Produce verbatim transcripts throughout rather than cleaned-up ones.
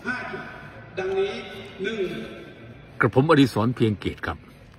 ห้าจุดดังนี้หนึ่งกระผมอดิศรเพียงเกตครับ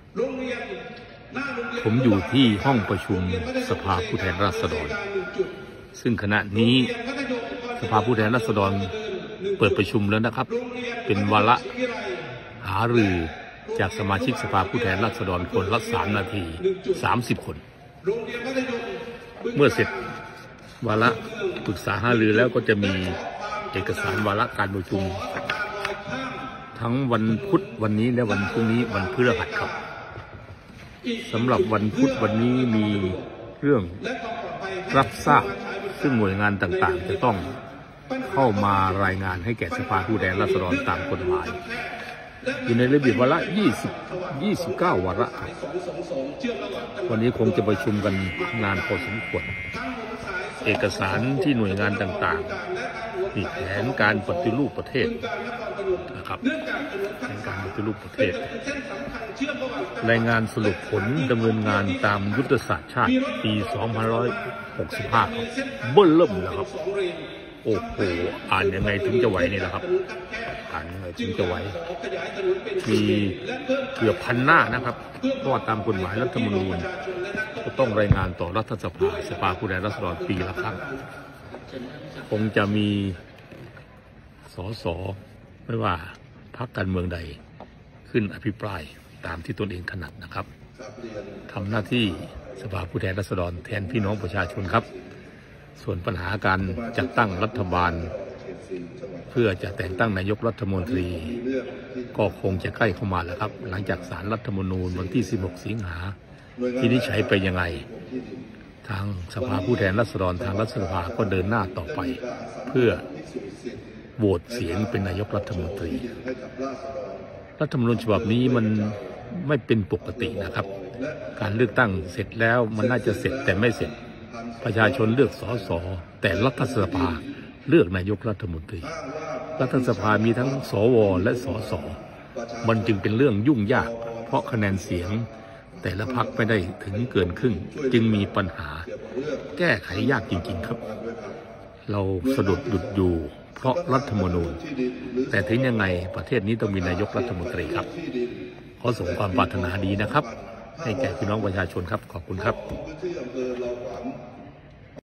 ผมอยู่ที่ห้องประชุมสภาผู้แทนราษฎรซึ่งขณะนี้สภาผู้แทนราษฎรเปิดประชุมแล้วนะครับเป็นวาระหารือจากสมาชิกสภาผู้แทนราษฎรคนละสามนาทีสามสิบคนเมื่อเสร็จวาระปรึกษาหารือแล้วก็จะมีเอกสารวาระการประชุมทั้งวันพุธวันนี้และวันพรุ่งนี้วันพฤหัสครับสำหรับวันพุธวันนี้มีเรื่องรับทราบซึ่งหน่วยงานต่างๆจะต้องเข้ามารายงานให้แก่สภาผู้แทนราษฎรตามกฎหมายอยู่ในระเบียบวาระยี่สิบ ยี่สิบเก้าวาระวันนี้คงจะประชุมกันนานพอสมควรเอกสารที่หน่วยงานต่างๆมีแผนการปฏิรูปประเทศนะครับแผนการปฏิรูปประเทศรายงานสรุปผลดำเนินงานตามยุทธศาสตร์ชาติปีสองพันห้าร้อยหกสิบห้าเบิ้ลเริ่มแล้วครับโอ้โหอ่านยังไงถึงจะไหวนี่แหละครับอ่านยังไงถึงจะไหวมีเกือบพันหน้านะครับเพราะว่าตามกฎหมายรัฐธรรมนูญก็ต้องรายงานต่อรัฐสภาสภาผู้แทนราษฎรปีละครั้งคงจะมีสสไม่ว่าพรรคการเมืองใดขึ้นอภิปรายตามที่ตนเองถนัดนะครับทำหน้าที่สภาผู้แทนราษฎรแทนพี่น้องประชาชนครับส่วนปัญหาการจัดตั้งรัฐบาลเพื่อจะแต่งตั้งนายกรัฐมนตรีก็คงจะใกล้เข้ามาแล้วครับหลังจากศาลรัฐธรรมนูญวันที่สิบหกสิงหาที่นิจฉัยไปยังไงทางสภาผู้แทนราษฎรทางรัฐสภาก็เดินหน้าต่อไปเพื่อโหวตเสียงเป็นนายกรัฐมนตรีรัฐธรรมนูญฉบับนี้มันไม่เป็นปกตินะครับการเลือกตั้งเสร็จแล้วมันน่าจะเสร็จแต่ไม่เสร็จประชาชนเลือกสสแต่รัฐสภาเลือกนายกรัฐมนตรีรัฐสภามีทั้งสวและสสมันจึงเป็นเรื่องยุ่งยากเพราะคะแนนเสียงแต่ละพรรคไม่ได้ถึงเกินครึ่งจึงมีปัญหาแก้ไขยากจริงๆครับเราสะดุดหยุดอยู่เพราะรัฐธรรมนูญแต่ถึงยังไงประเทศนี้ต้องมีนายกรัฐมนตรีครับขอส่งความปรารถนาดีนะครับให้แก่พี่น้องประชาชนครับขอบคุณครับ